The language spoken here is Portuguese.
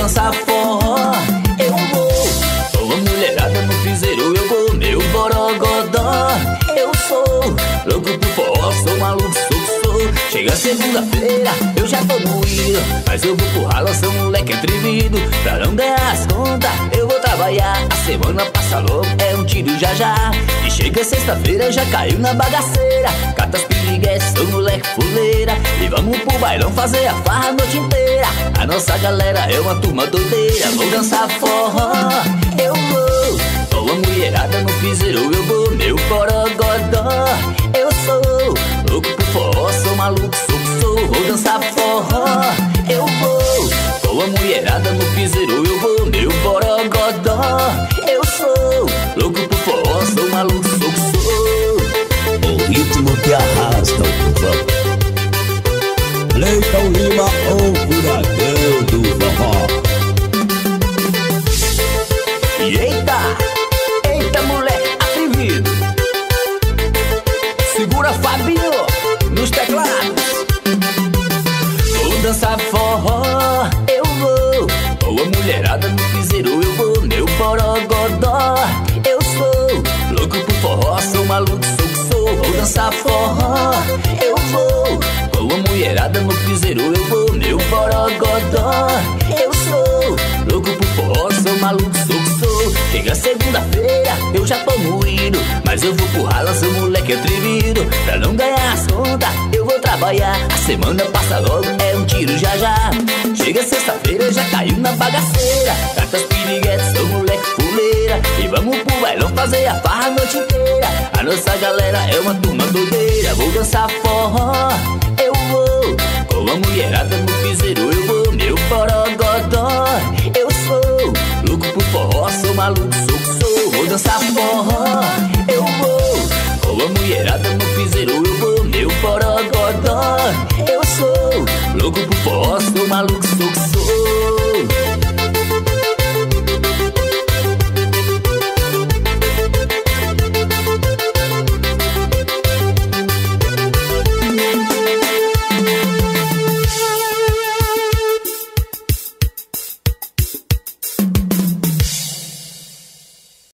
dançar forró, eu vou. Sou a mulherada no piseiro, eu vou. Meu borogodó, eu sou. Louco por forró, sou maluco, sou. Chega segunda-feira, eu já tô moído, mas eu vou pro ralo, sou moleque atrevido. Pra não ganhar as contas, eu vou trabalhar. A semana passa logo, é um tiro já. E chega sexta-feira, já caiu na bagaceira. Cata as piriguetes, sou moleque fuleira. E vamos pro bailão fazer a farra a noite inteira. A nossa galera é uma turma doideira. Vou dançar forró, eu vou. Sou a mulherada no piseiro, eu vou. Meu borogodó, eu sou. Louco por forró, sou maluco, sou. Vou dançar forró, eu vou. Sou a mulherada no piseiro, eu vou. Meu borogodó, eu sou. Louco por forró, sou maluco, sou. O ritmo que arrasta o povão. Cleiton Lima, o furacão do forró. E eita moleque atrevido. Segura Fabinho nos teclados. Vou dançar forró, eu vou. Ou a mulherada no piseiro, eu vou. Meu borogodó, eu sou. Louco por forró, sou maluco, sou. Vou dançar forró, eu vou. Ou a mulherada no piseiro, eu vou. Meu borogodó, eu sou. Louco por forró, sou maluco, sou. Chega segunda-feira, eu já tô moído, mas eu vou pro ralo, sou moleque atrevido. Pra não ganhar as contas, eu vou trabalhar. A semana passa logo, é um tiro já. Chega sexta-feira, já caiu na bagaceira. Cata as piriguetes, sou moleque fuleira. E vamos pro bailão fazer a farra a noite inteira. A nossa galera é uma turma doideira. Vou dançar forró, eu vou. Com a mulherada no piseiro, eu vou. Meu borogodó, eu sou. Louco por forró, sou maluco, sou. Vou dançar forró, eu vou. Com a mulherada no piseiro, eu vou. Meu borogodó, eu sou. Louco por forró, sou maluco, sou.